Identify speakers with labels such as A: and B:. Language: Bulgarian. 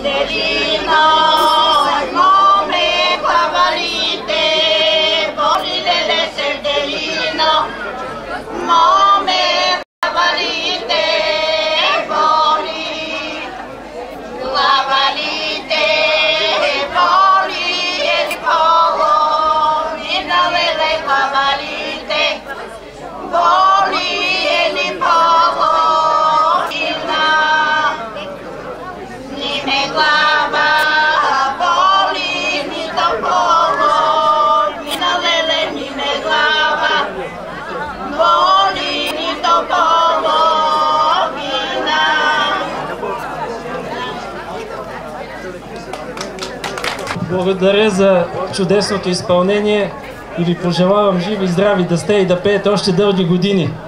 A: Благодаря за чудесното изпълнение и ви пожелавам живи и здрави да сте и да пеете още дълги години.